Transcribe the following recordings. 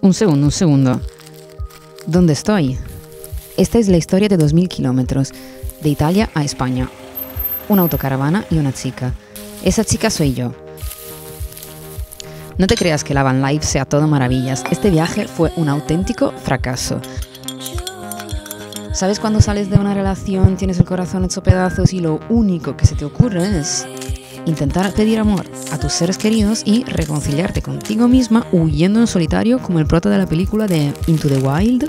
Un segundo. ¿Dónde estoy? Esta es la historia de 2000 kilómetros, de Italia a España. Una autocaravana y una chica. Esa chica soy yo. No te creas que la van life sea todo maravillas. Este viaje fue un auténtico fracaso. ¿Sabes cuando sales de una relación, tienes el corazón hecho pedazos y lo único que se te ocurre es intentar pedir amor a tus seres queridos y reconciliarte contigo misma huyendo en solitario como el prota de la película de Into the Wild?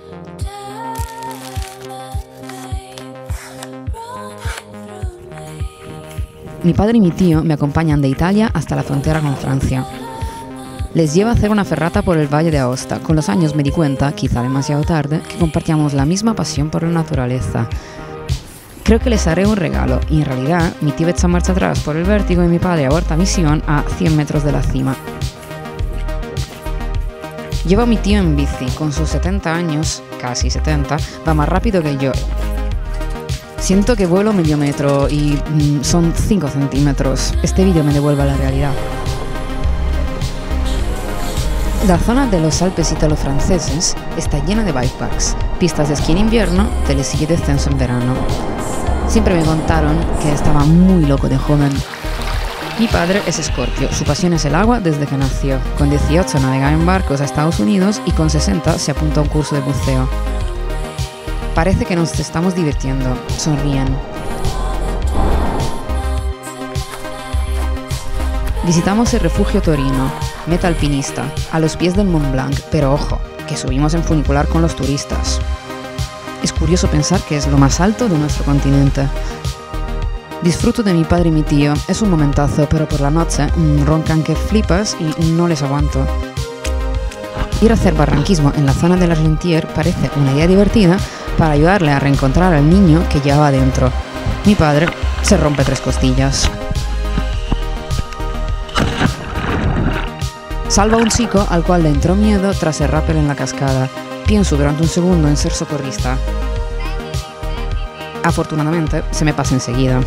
Mi padre y mi tío me acompañan de Italia hasta la frontera con Francia. Les llevo a hacer una ferrata por el Valle de Aosta. Con los años me di cuenta, quizá demasiado tarde, que compartíamos la misma pasión por la naturaleza. Creo que les haré un regalo, y en realidad mi tío echa marcha atrás por el vértigo y mi padre aborta misión a 100 metros de la cima. Llevo a mi tío en bici, con sus 70 años, casi 70, va más rápido que yo. Siento que vuelo medio metro y son 5 centímetros. Este vídeo me devuelve a la realidad. La zona de los Alpes italo-franceses está llena de bikeparks, pistas de esquí en invierno, telesilla y descenso en verano. Siempre me contaron que estaba muy loco de joven. Mi padre es escorpio, su pasión es el agua desde que nació. Con 18 navega en barcos a Estados Unidos y con 60 se apunta a un curso de buceo. Parece que nos estamos divirtiendo, sonríen. Visitamos el refugio Torino, meta alpinista, a los pies del Mont Blanc, pero ojo, que subimos en funicular con los turistas. Es curioso pensar que es lo más alto de nuestro continente. Disfruto de mi padre y mi tío, es un momentazo, pero por la noche roncan que flipas y no les aguanto. Ir a hacer barranquismo en la zona de l'Argentière parece una idea divertida para ayudarle a reencontrar al niño que llevaba dentro. Mi padre se rompe 3 costillas. Salva a un chico al cual le entró miedo tras el rappel en la cascada. Pienso durante un segundo en ser socorrista. Afortunadamente, se me pasa enseguida.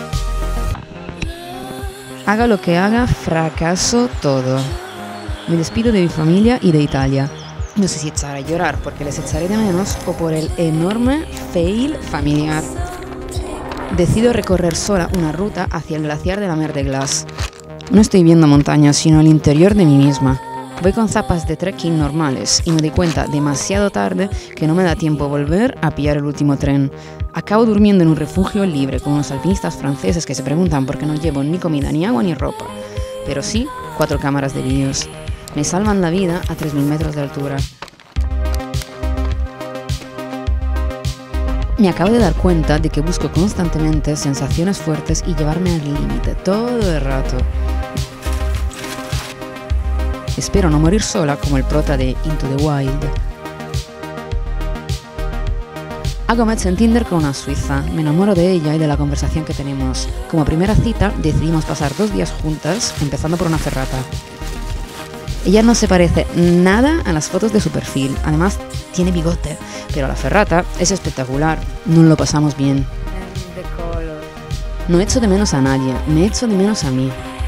Haga lo que haga, fracaso todo. Me despido de mi familia y de Italia. No sé si echar a llorar porque les echaré de menos o por el enorme fail familiar. Decido recorrer sola una ruta hacia el glaciar de la Mer de Glace. No estoy viendo montañas, sino el interior de mí misma. Voy con zapas de trekking normales y me doy cuenta demasiado tarde que no me da tiempo volver a pillar el último tren. Acabo durmiendo en un refugio libre con unos alpinistas franceses que se preguntan por qué no llevo ni comida, ni agua, ni ropa. Pero sí, 4 cámaras de vídeos. Me salvan la vida a 3000 metros de altura. Me acabo de dar cuenta de que busco constantemente sensaciones fuertes y llevarme al límite todo el rato. Espero no morir sola como el prota de Into the Wild. Hago match en Tinder con una suiza. Me enamoro de ella y de la conversación que tenemos. Como primera cita decidimos pasar 2 días juntas, empezando por una ferrata. Ella no se parece nada a las fotos de su perfil. Además, tiene bigote. Pero la ferrata es espectacular. Nos lo pasamos bien. No echo de menos a nadie. Me echo de menos a mí.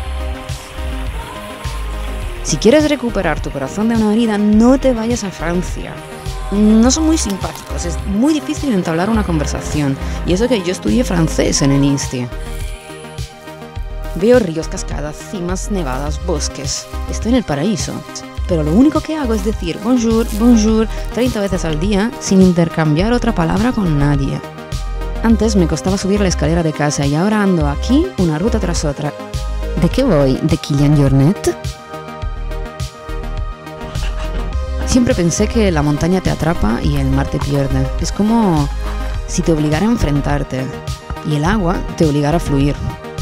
Si quieres recuperar tu corazón de una herida, no te vayas a Francia. No son muy simpáticos. Es muy difícil entablar una conversación. Y eso que yo estudié francés en el Insti. Veo ríos, cascadas, cimas nevadas, bosques. Estoy en el paraíso. Pero lo único que hago es decir bonjour, bonjour 30 veces al día sin intercambiar otra palabra con nadie. Antes me costaba subir la escalera de casa y ahora ando aquí una ruta tras otra. ¿De qué voy? ¿De Kilian Jornet? Siempre pensé que la montaña te atrapa y el mar te pierde. Es como si te obligara a enfrentarte y el agua te obligara a fluir.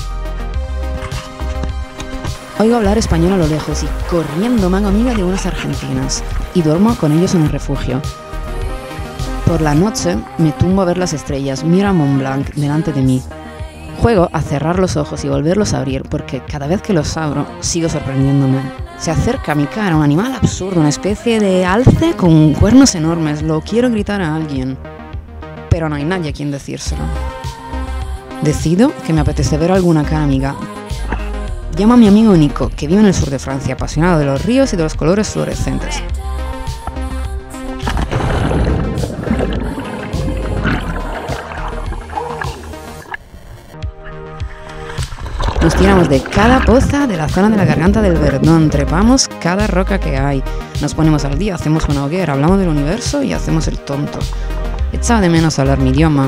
Oigo hablar español a lo lejos y corriendo me hago amiga de unas argentinas y duermo con ellos en el refugio. Por la noche me tumbo a ver las estrellas, miro a Mont Blanc delante de mí. Juego a cerrar los ojos y volverlos a abrir porque cada vez que los abro sigo sorprendiéndome. Se acerca a mi cara un animal absurdo, una especie de alce con cuernos enormes. Lo quiero gritar a alguien, pero no hay nadie a quien decírselo. Decido que me apetece ver alguna cara amiga. Llamo a mi amigo Nico, que vive en el sur de Francia, apasionado de los ríos y de los colores fluorescentes. tiramos de cada poza de la zona de la garganta del Verdón, trepamos cada roca que hay, nos ponemos al día, hacemos una hoguera, hablamos del universo y hacemos el tonto. Echaba de menos hablar mi idioma.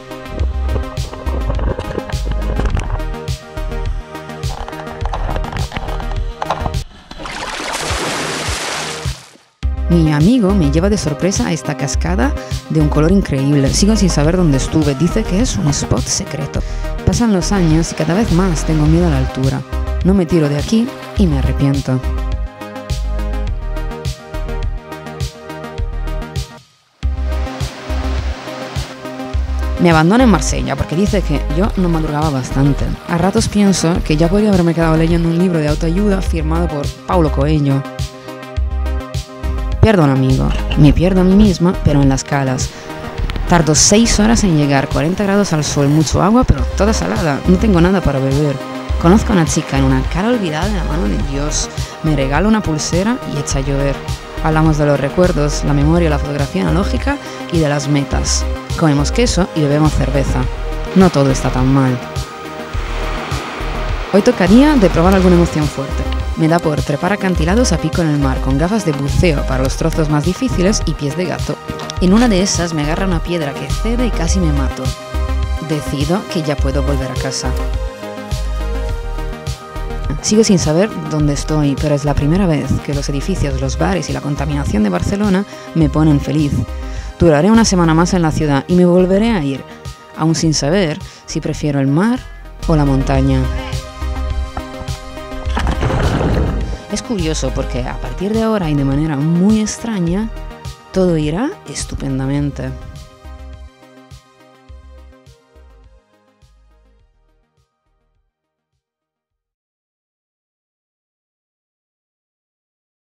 Mi amigo me lleva de sorpresa a esta cascada de un color increíble. Sigo sin saber dónde estuve. Dice que es un spot secreto. Pasan los años y cada vez más tengo miedo a la altura. No me tiro de aquí y me arrepiento. Me abandona en Marsella porque dice que yo no madrugaba bastante. A ratos pienso que ya podría haberme quedado leyendo un libro de autoayuda firmado por Paulo Coelho. Pierdo a un amigo, me pierdo a mí misma, pero en las calas. Tardo 6 horas en llegar, 40 grados al sol, mucho agua, pero toda salada, no tengo nada para beber. Conozco a una chica en una cara olvidada de la mano de Dios, me regala una pulsera y echa a llover. Hablamos de los recuerdos, la memoria, la fotografía analógica y de las metas. Comemos queso y bebemos cerveza. No todo está tan mal. Hoy tocaría de probar alguna emoción fuerte. Me da por trepar acantilados a pico en el mar, con gafas de buceo para los trozos más difíciles y pies de gato. En una de esas me agarra una piedra que cede y casi me mato. Decido que ya puedo volver a casa. Sigo sin saber dónde estoy, pero es la primera vez que los edificios, los bares y la contaminación de Barcelona me ponen feliz. Duraré una semana más en la ciudad y me volveré a ir, aún sin saber si prefiero el mar o la montaña. Es curioso porque a partir de ahora y de manera muy extraña, todo irá estupendamente.